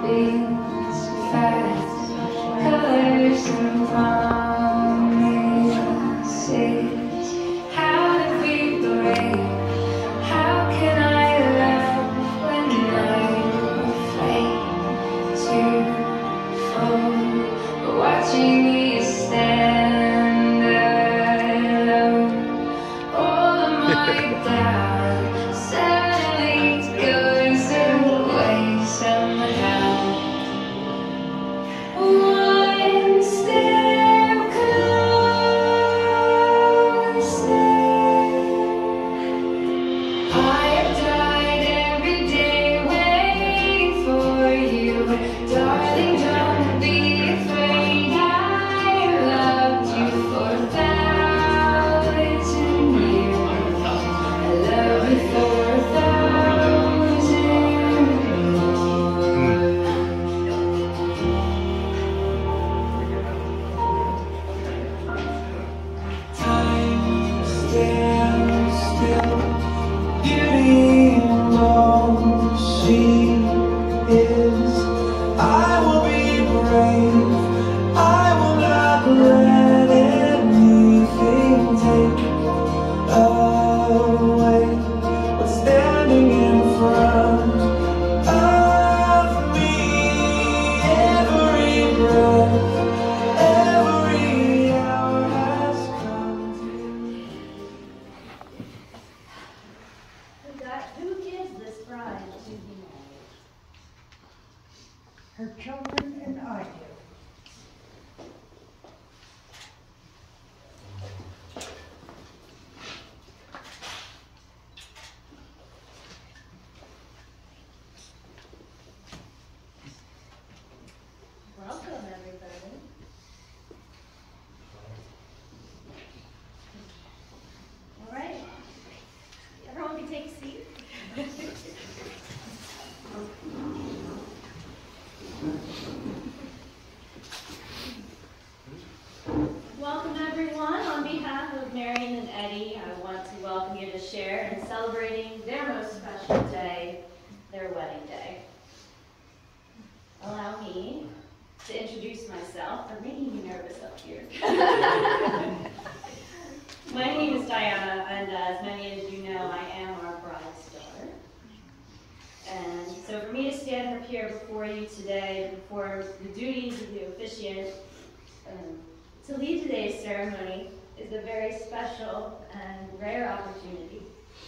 To lead today's ceremony is a very special and rare opportunity.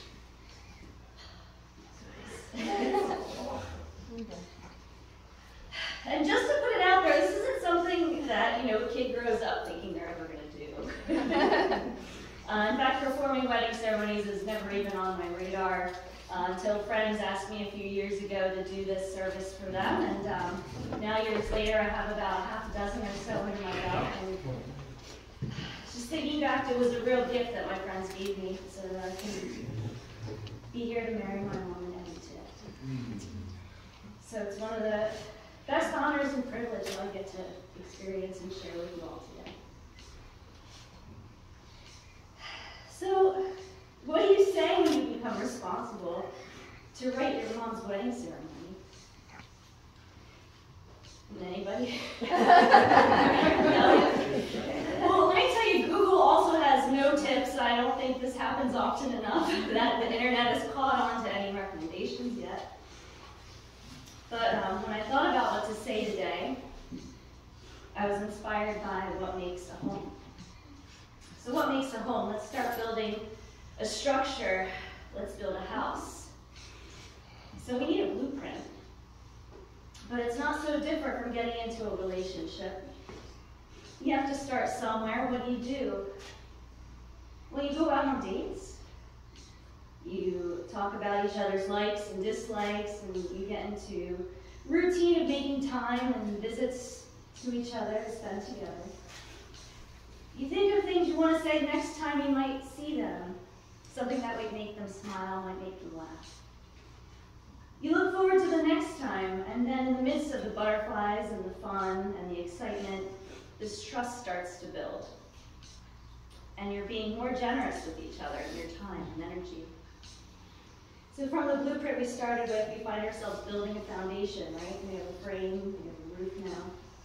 And just to put it out there, this isn't something that, a kid grows up thinking they're ever going to do. In fact, performing wedding ceremonies is never even on my radar until friends asked me a few years ago to do this service for them. And now, years later, I have about half a dozen or so under my belt. And just thinking back, it was a real gift that my friends gave me so that I can be here to marry my mom and Eddie today. So it's one of the best honors and privileges I get to experience and share with you all today. So, what do you say when you become responsible to write your mom's wedding ceremony? Anybody? No? Well, let me tell you, Google also has no tips. I don't think this happens often enough that the internet has caught on to any recommendations yet. But when I thought about what to say today, I was inspired by what makes a home. So what makes a home? Let's start building a structure. Let's build a house. So we need a blueprint. But it's not so different from getting into a relationship. You have to start somewhere. What do? Well, you go out on dates. You talk about each other's likes and dislikes, and you get into routine of making time and visits to each other to spend together. You think of things you want to say next time you might see them. Something that would make them smile, might make them laugh. You look forward to the next time, and then in the midst of the butterflies and the fun and the excitement, this trust starts to build. And you're being more generous with each other in your time and energy. So from the blueprint we started with, we find ourselves building a foundation, right? We have a frame, we have a roof now.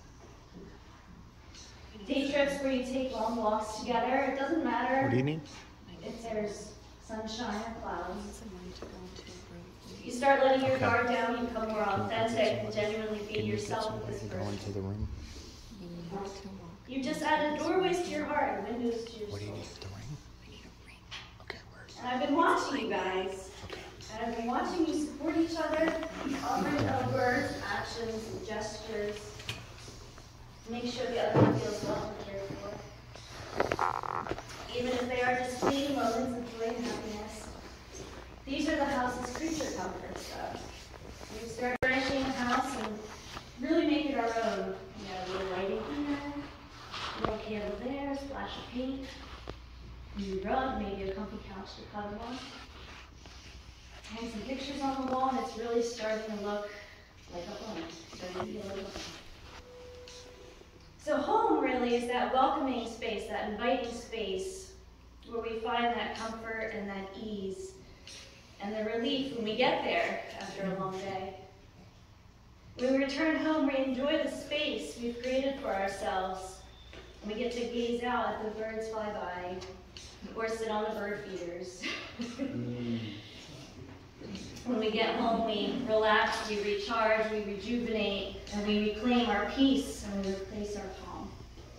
Day trips where you take long walks together, it doesn't matter What do you need? if there's sunshine or clouds. You start letting your guard down, you become more authentic and genuinely be yourself with this Go person. into the room. You just added doorways to your heart and windows to your What do you soul. need? The ring? I need a ring. Okay, where's And I've been watching you guys. Okay. And I've been watching you support each other, offering up words, actions, and gestures. Make sure the other one feels welcome and cared for. Even if they are just fleeting moments of joy and happiness. These are the house's creature comforts, though. We start furnishing the house and really make it our own. You know, a little lighting here, a little candle there, a splash of paint, a new rug, maybe a comfy couch to cuddle on. Hang some pictures on the wall, and it's really starting to look like a home. Starting to feel like a home. So home really is that welcoming space, that inviting space, where we find that comfort and that ease and the relief when we get there after a long day. When we return home, we enjoy the space we've created for ourselves, and we get to gaze out at the birds fly by or sit on the bird feeders. When we get home, we relax, we recharge, we rejuvenate, and we reclaim our peace, and we replace our calm.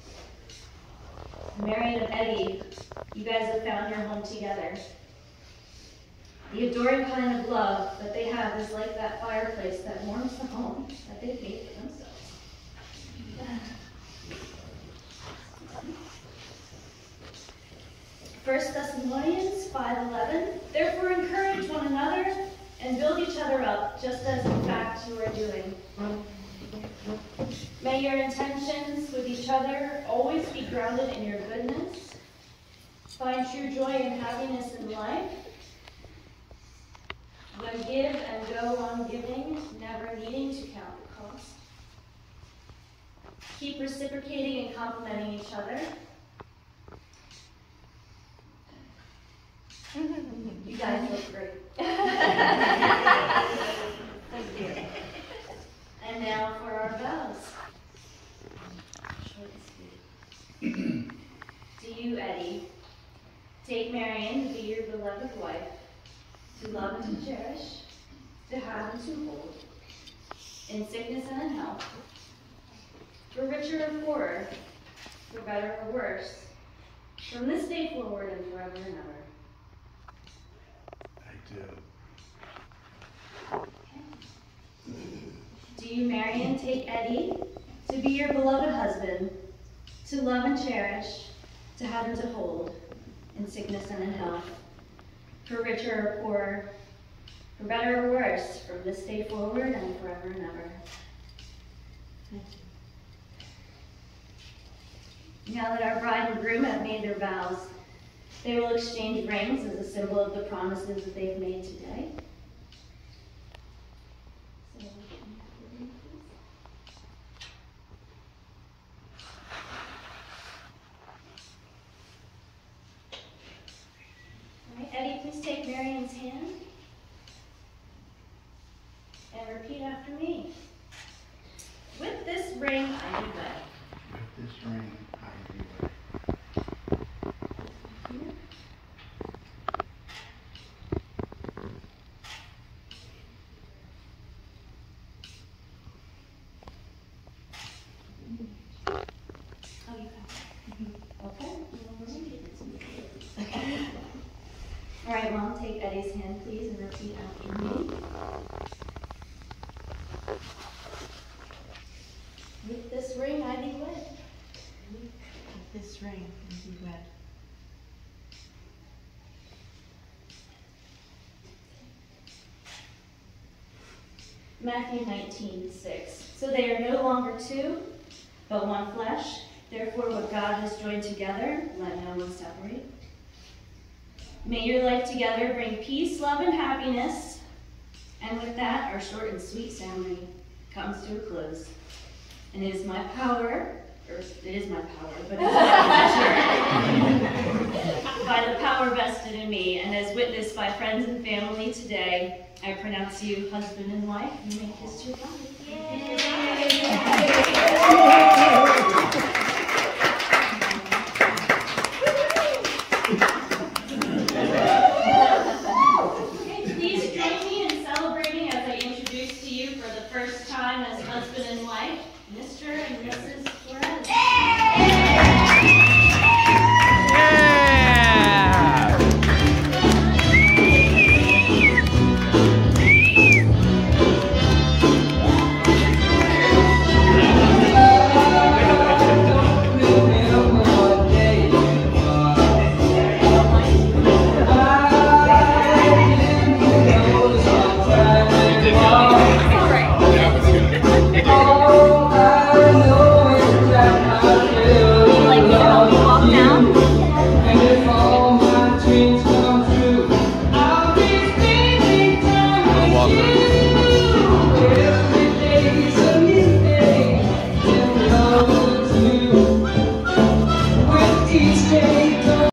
Marion and Eddie, you guys have found your home together. The adoring kind of love that they have is like that fireplace that warms the home that they've made for themselves. 1 Thessalonians 5:11, therefore encourage one another and build each other up, just as in fact you are doing. May your intentions with each other always be grounded in your goodness. Find true joy and happiness in life. Then give and go on giving, never needing to count the cost. Keep reciprocating and complimenting each other. You guys look great. Thank you. And now for our vows. Short and sweet. Do you, Eddie, take Marion to be your beloved wife, to love and to cherish, to have and to hold, in sickness and in health, for richer or poorer, for better or worse, from this day forward and forever and ever? Do you, Marion, take Eddie to be your beloved husband, to love and cherish, to have and to hold, in sickness and in health, for richer or poorer, for better or worse, from this day forward and forever and ever? Thank you. Now that our bride and groom have made their vows, they will exchange rings as a symbol of the promises that they've made today. All right, Eddie, please take Marion's hand and repeat after me. With this ring, I do wed. With this ring, I do wed. All right, Mom, take Eddie's hand, please, and repeat after me. With this ring, I be wed. With this ring, I be wed. Matthew 19:6. So they are no longer two, but one flesh. Therefore, what God has joined together, let no one separate. May your life together bring peace, love, and happiness. And with that, our short and sweet ceremony comes to a close. And it is my power or it is my power, but it's my pleasure, by the power vested in me, and as witnessed by friends and family today, I pronounce you husband and wife. You may kiss your bride. Okay, please join me in celebrating as I introduce to you for the first time as husband and wife, Mr. and Mrs.